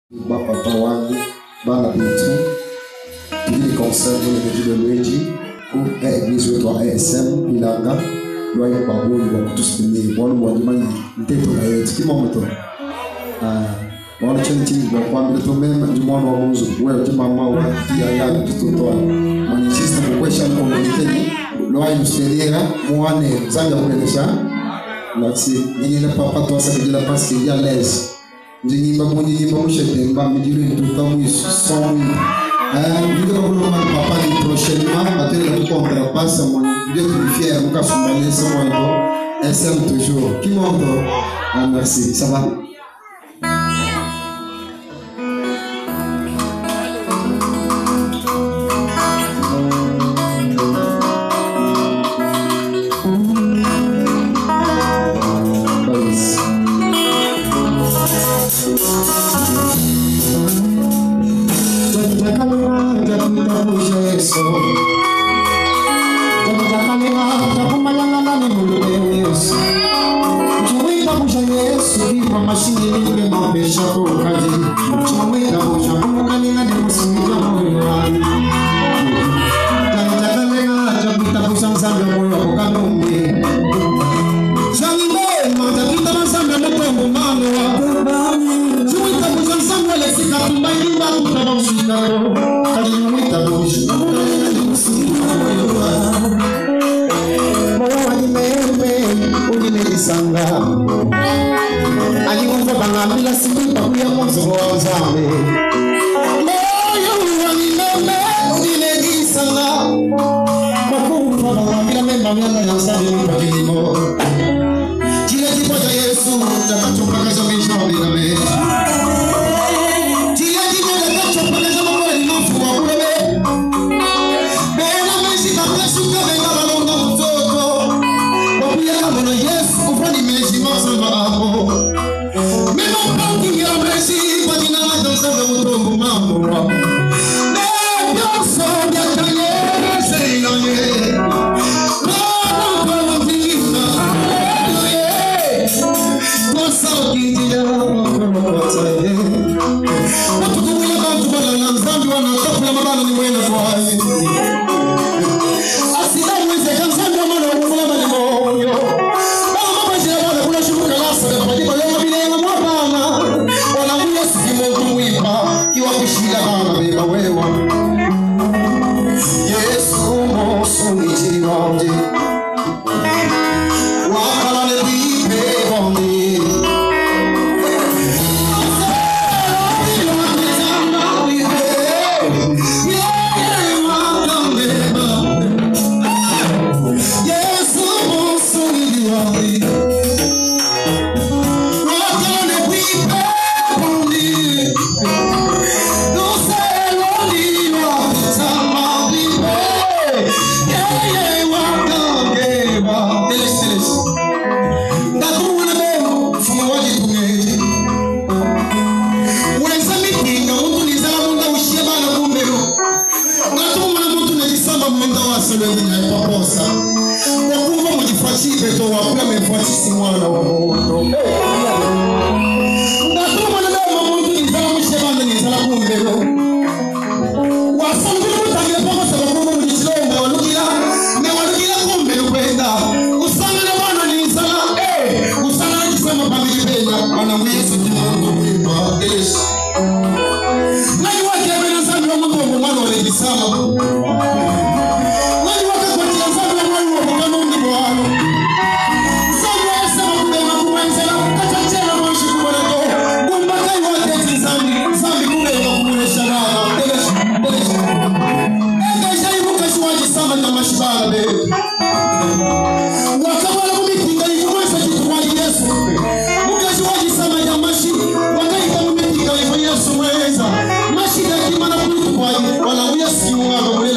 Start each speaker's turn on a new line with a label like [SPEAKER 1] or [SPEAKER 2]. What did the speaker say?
[SPEAKER 1] Papa wangu bana bitu ili concerne le de l'Église ou église wetu wa ASM Ilanga loyo babuli wa kutusimamia bwana mwalimu mteto na yetu kimoto wana chini kwa kwamba tumema jumano wa Mungu wewe mama wa ya ya tutoa mani system question communication loyo mseliera muane zanga kuelesha merci nyingine papa toi ça veut dire parce qu'il y a l'aise Njimba mshetemba mjili tutamu somi ndio kwa papa ni prochainement matela tukontra passa mon Dieu tu fier muka fumbale ça moi SM toujours qui monte merci ça va
[SPEAKER 2] Wala